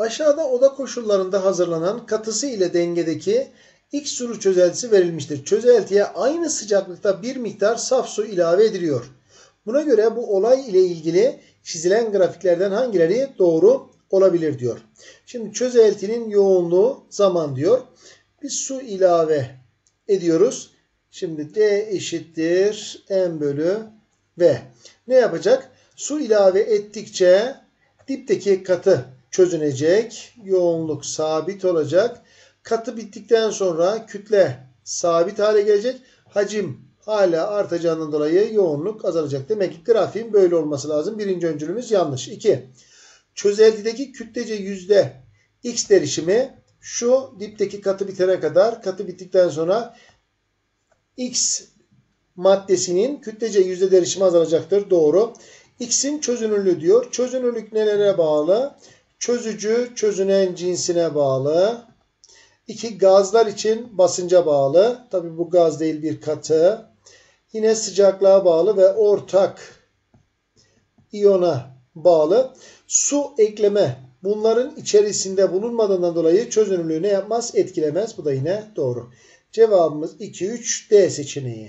Aşağıda oda koşullarında hazırlanan katısı ile dengedeki X sulu çözeltisi verilmiştir. Çözeltiye aynı sıcaklıkta bir miktar saf su ilave ediliyor. Buna göre bu olay ile ilgili çizilen grafiklerden hangileri doğru olabilir diyor. Şimdi çözeltinin yoğunluğu zaman diyor. Bir su ilave ediyoruz. Şimdi D eşittir M bölü V. Ne yapacak? Su ilave ettikçe dipteki katı çözünecek. Yoğunluk sabit olacak. Katı bittikten sonra kütle sabit hale gelecek. Hacim hala artacağından dolayı yoğunluk azalacak. Demek ki grafiğin böyle olması lazım. Birinci öncülümüz yanlış. 2. Çözeltideki kütlece yüzde X derişimi şu dipteki katı bitene kadar, katı bittikten sonra X maddesinin kütlece yüzde derişimi azalacaktır. Doğru. X'in çözünürlüğü diyor. Çözünürlük nelere bağlı? Çözücü, çözünen cinsine bağlı. 2. Gazlar için basınca bağlı. Tabi bu gaz değil, bir katı. Yine sıcaklığa bağlı ve ortak iyona bağlı. Su ekleme bunların içerisinde bulunmadığından dolayı çözünürlüğü ne yapmaz? Etkilemez. Bu da yine doğru. Cevabımız 2, 3 D seçeneği.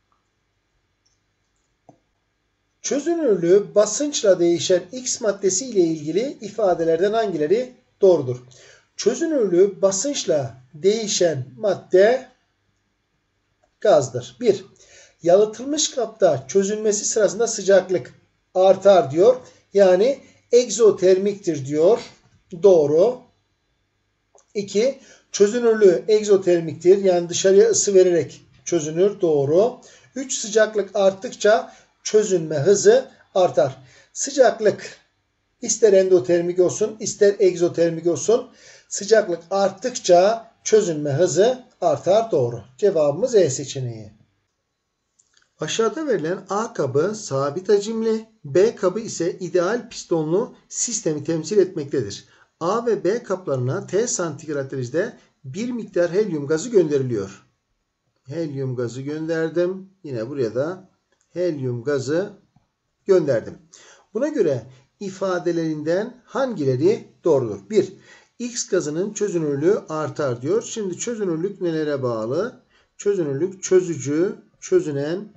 Çözünürlüğü basınçla değişen X maddesi ile ilgili ifadelerden hangileri doğrudur? Çözünürlüğü basınçla değişen madde gazdır. 1. Yalıtılmış kapta çözünmesi sırasında sıcaklık artar diyor. Yani egzotermiktir diyor. Doğru. 2. Çözünürlüğü egzotermiktir. Yani dışarıya ısı vererek çözünür. Doğru. 3. Sıcaklık arttıkça çözünme hızı artar. Sıcaklık ister endotermik olsun ister egzotermik olsun, sıcaklık arttıkça çözünme hızı artar. Doğru. Cevabımız E seçeneği. Aşağıda verilen A kabı sabit hacimli, B kabı ise ideal pistonlu sistemi temsil etmektedir. A ve B kaplarına T santigrat derecede bir miktar helyum gazı gönderiliyor. Helyum gazı gönderdim. Yine buraya da helyum gazı gönderdim. Buna göre ifadelerinden hangileri doğrudur? 1. X gazının çözünürlüğü artar diyor. Şimdi çözünürlük nelere bağlı? Çözünürlük çözücü, çözünen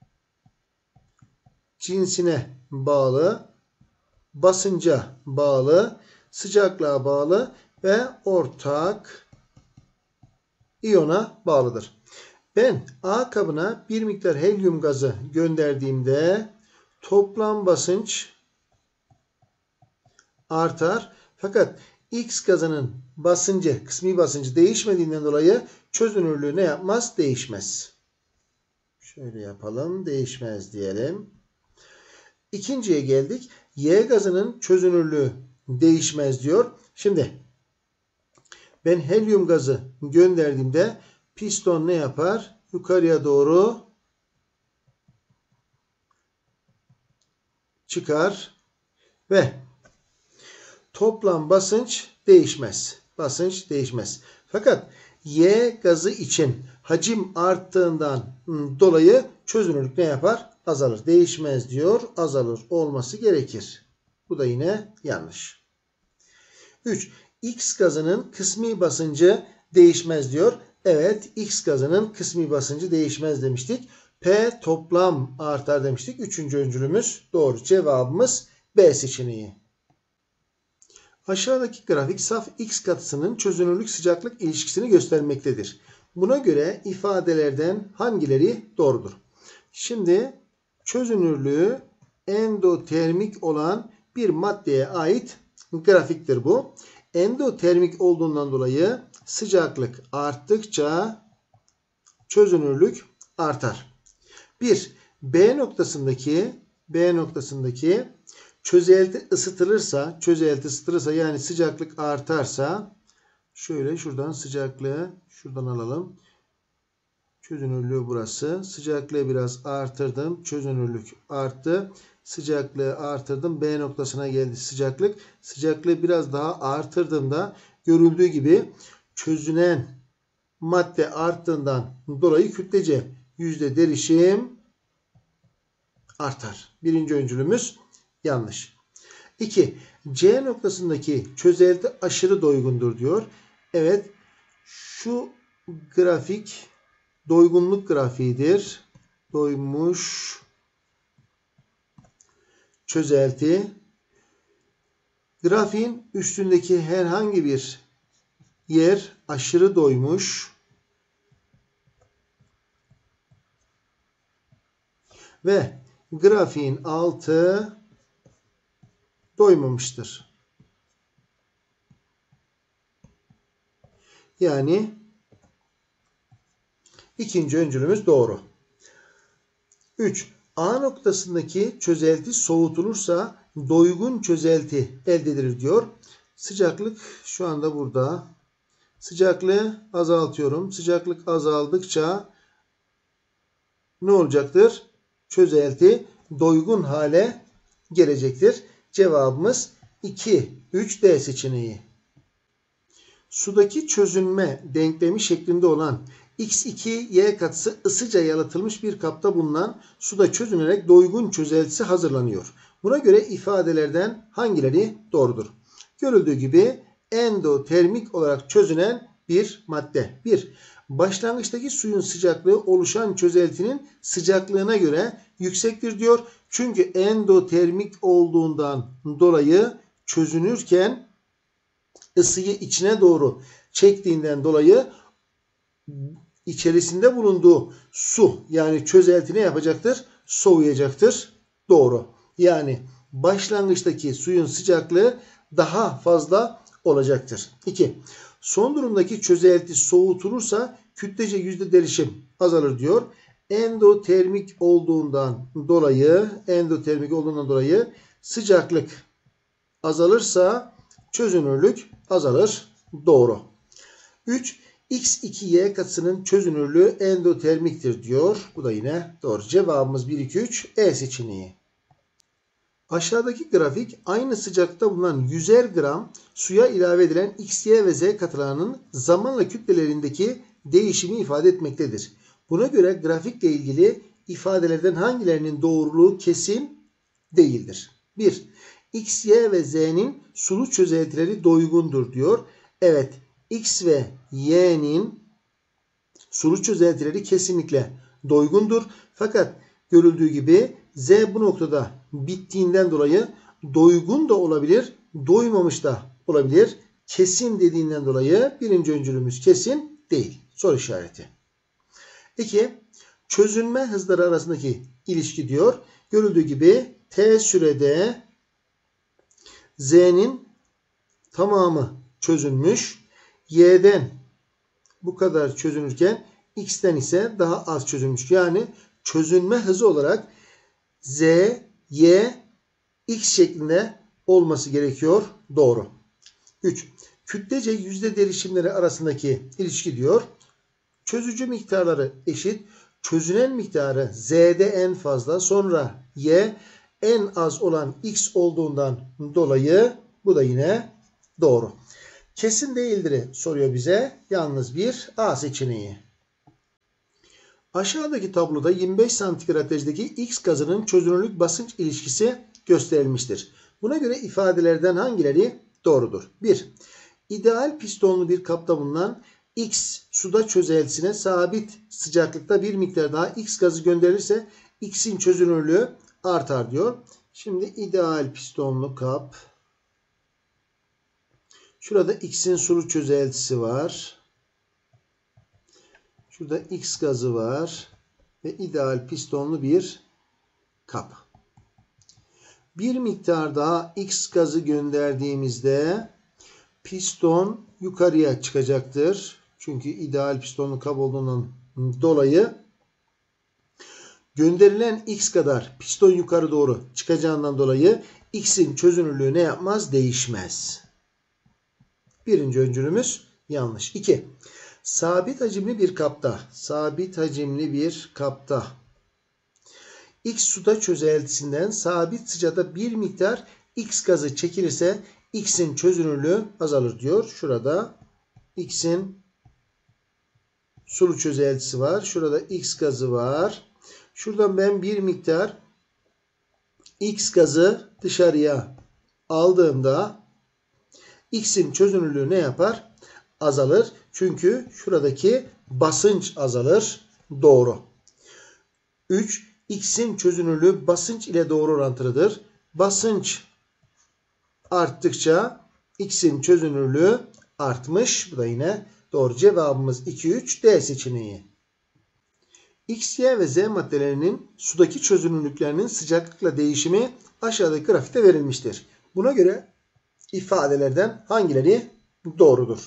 cinsine bağlı, basınca bağlı, sıcaklığa bağlı ve ortak iyona bağlıdır. Ben A kabına bir miktar helyum gazı gönderdiğimde toplam basınç artar. Fakat X gazının basıncı, kısmi basıncı değişmediğinden dolayı çözünürlüğü ne yapmaz? Değişmez. Şöyle yapalım. Değişmez diyelim. İkinciye geldik. Y gazının çözünürlüğü değişmez diyor. Şimdi ben helyum gazı gönderdiğimde piston ne yapar? Yukarıya doğru çıkar ve toplam basınç değişmez. Basınç değişmez. Fakat Y gazı için hacim arttığından dolayı çözünürlük ne yapar? Azalır. Değişmez diyor. Azalır olması gerekir. Bu da yine yanlış. 3. X gazının kısmi basıncı değişmez diyor. Evet, X gazının kısmi basıncı değişmez demiştik. P toplam artar demiştik. Üçüncü öncülümüz doğru. Cevabımız B seçeneği. Aşağıdaki grafik saf X katısının çözünürlük sıcaklık ilişkisini göstermektedir. Buna göre ifadelerden hangileri doğrudur? Şimdi çözünürlüğü endotermik olan bir maddeye ait grafiktir bu. Endotermik olduğundan dolayı sıcaklık arttıkça çözünürlük artar. 1. B noktasındaki çözelti ısıtılırsa yani sıcaklık artarsa şöyle şuradan sıcaklığı şuradan alalım. Çözünürlüğü burası. Sıcaklığı biraz artırdım. Çözünürlük arttı. Sıcaklığı artırdım. B noktasına geldi sıcaklık. Sıcaklığı biraz daha artırdığımda görüldüğü gibi çözünen madde arttığından dolayı kütlece yüzde derişim artar. Birinci öncülümüz yanlış. 2. C noktasındaki çözelti aşırı doygundur diyor. Evet, şu grafik doygunluk grafiğidir. Doymuş çözelti. Grafiğin üstündeki herhangi bir yer aşırı doymuş ve grafiğin altı doymamıştır. Yani ikinci öncülümüz doğru. 3. A noktasındaki çözelti soğutulursa doygun çözelti elde edilir diyor. Sıcaklık şu anda burada. Sıcaklığı azaltıyorum. Sıcaklık azaldıkça ne olacaktır? Çözelti doygun hale gelecektir. Cevabımız 2, 3D seçeneği. Sudaki çözünme denklemi şeklinde olan X2Y katısı ısıca yalıtılmış bir kapta bulunan suda çözünerek doygun çözeltisi hazırlanıyor. Buna göre ifadelerden hangileri doğrudur? Görüldüğü gibi endotermik olarak çözünen bir madde. 1. Başlangıçtaki suyun sıcaklığı oluşan çözeltinin sıcaklığına göre yüksektir diyor. Çünkü endotermik olduğundan dolayı çözünürken ısıyı içine doğru çektiğinden dolayı içerisinde bulunduğu su yani çözelti ne yapacaktır? Soğuyacaktır. Doğru. Yani başlangıçtaki suyun sıcaklığı daha fazla olacaktır. 2. Son durumdaki çözelti soğutulursa kütlece yüzde derişim azalır diyor. Endotermik olduğundan dolayı sıcaklık azalırsa çözünürlük azalır. Doğru. 3. X2Y katısının çözünürlüğü endotermiktir diyor. Bu da yine doğru. Cevabımız 1, 2, 3 E seçeneği. Aşağıdaki grafik aynı sıcaklıkta bulunan 100'er gram suya ilave edilen X, Y ve Z katılarının zamanla kütlelerindeki değişimi ifade etmektedir. Buna göre grafikle ilgili ifadelerden hangilerinin doğruluğu kesin değildir? 1. X, Y ve Z'nin sulu çözeltileri doygundur diyor. Evet, X ve Y'nin sulu çözeltileri kesinlikle doygundur. Fakat görüldüğü gibi Z bu noktada bittiğinden dolayı doygun da olabilir, doymamış da olabilir. Kesin dediğinden dolayı birinci öncülümüz kesin değil. Soru işareti. 2. Çözünme hızları arasındaki ilişki diyor. Görüldüğü gibi T sürede Z'nin tamamı çözünmüş. Y'den bu kadar çözünürken X'ten ise daha az çözülmüş. Yani çözünme hızı olarak Z, Y, X şeklinde olması gerekiyor. Doğru. 3. Kütlece yüzde derişimleri arasındaki ilişki diyor. Çözücü miktarları eşit. Çözünen miktarı Z'de en fazla, sonra Y en az olan X olduğundan dolayı bu da yine doğru. Kesin değildir soruyor bize. Yalnız bir A seçeneği. Aşağıdaki tabloda 25 santigrat derecedeki X gazının çözünürlük basınç ilişkisi gösterilmiştir. Buna göre ifadelerden hangileri doğrudur? 1. İdeal pistonlu bir kapta bulunan X suda çözeltisine sabit sıcaklıkta bir miktar daha X gazı gönderilirse X'in çözünürlüğü artar diyor. Şimdi ideal pistonlu kap. Şurada X'in sulu çözeltisi var. Şurada X gazı var. Ve ideal pistonlu bir kap. Bir miktar daha X gazı gönderdiğimizde piston yukarıya çıkacaktır. Çünkü ideal pistonlu kap olduğundan dolayı gönderilen X kadar piston yukarı doğru çıkacağından dolayı X'in çözünürlüğü ne yapmaz? Değişmez. Birinci öncülümüz yanlış. 2. Sabit hacimli bir kapta X suda çözeltisinden sabit sıcakta bir miktar X gazı çekilirse X'in çözünürlüğü azalır diyor. Şurada X'in sulu çözeltisi var. Şurada X gazı var. Şuradan ben bir miktar X gazı dışarıya aldığımda X'in çözünürlüğü ne yapar? Azalır. Çünkü şuradaki basınç azalır. Doğru. 3. X'in çözünürlüğü basınç ile doğru orantılıdır. Basınç arttıkça X'in çözünürlüğü artmış. Bu da yine doğru. Cevabımız 2, 3 D seçeneği. X, Y ve Z maddelerinin sudaki çözünürlüklerinin sıcaklıkla değişimi aşağıdaki grafikte verilmiştir. Buna göre ifadelerden hangileri doğrudur?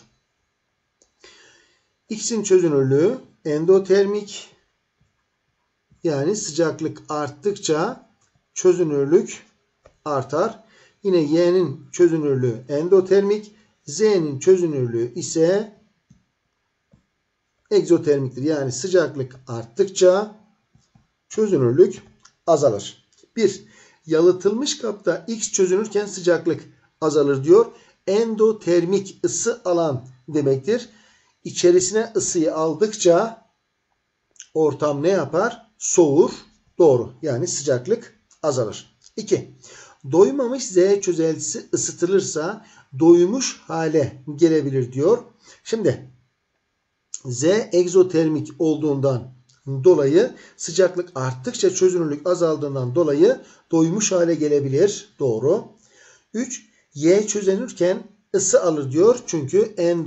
X'in çözünürlüğü endotermik, yani sıcaklık arttıkça çözünürlük artar. Yine Y'nin çözünürlüğü endotermik, Z'nin çözünürlüğü ise egzotermiktir. Yani sıcaklık arttıkça çözünürlük azalır. 1. Yalıtılmış kapta X çözünürken sıcaklık azalır diyor. Endotermik, ısı alan demektir. İçerisine ısıyı aldıkça ortam ne yapar? Soğur. Doğru. Yani sıcaklık azalır. 2. Doymamış Z çözeltisi ısıtılırsa doymuş hale gelebilir diyor. Şimdi Z egzotermik olduğundan dolayı sıcaklık arttıkça çözünürlük azaldığından dolayı doymuş hale gelebilir. Doğru. 3. Y çözünürken ısı alır diyor. Çünkü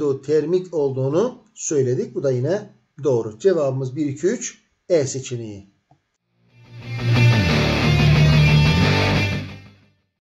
endotermik olduğunu söyledik. Bu da yine doğru. Cevabımız 1, 2, 3 E seçeneği.